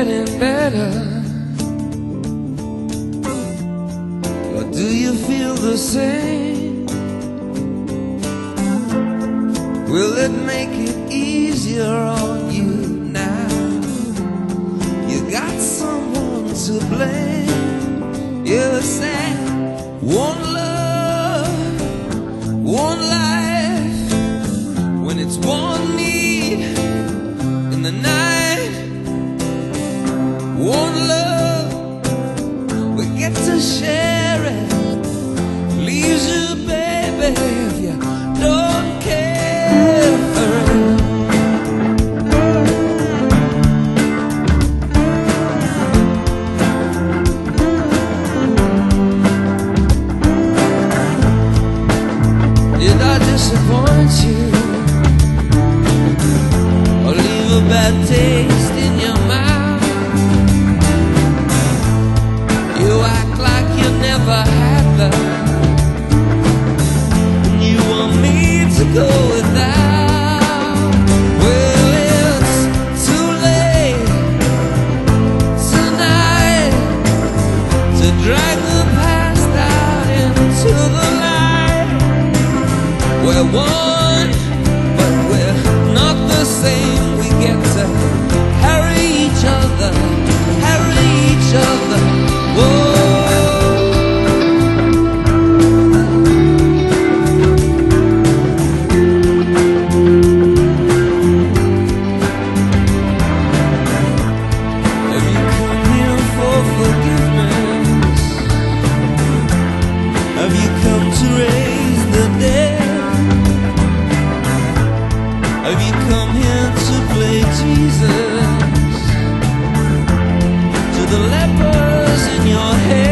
getting better? Or do you feel the same? Will it make it easier on you now? You got someone to blame. You said one love, one life, when it's one need in the night. One love, we get to share it. Leaves you, baby, if you don't care for it. Did I disappoint you, or leave a bad taste in your mouth? You act like you never had love, and you want me to go without. Well, it's too late tonight to drag the past out into the light. We're one, but we're not the same. We get to carry each other, carry each other. Whoa. Have you come here for forgiveness? Have you come to raise the dead? Have you come here to play Jesus to the lepers in your head?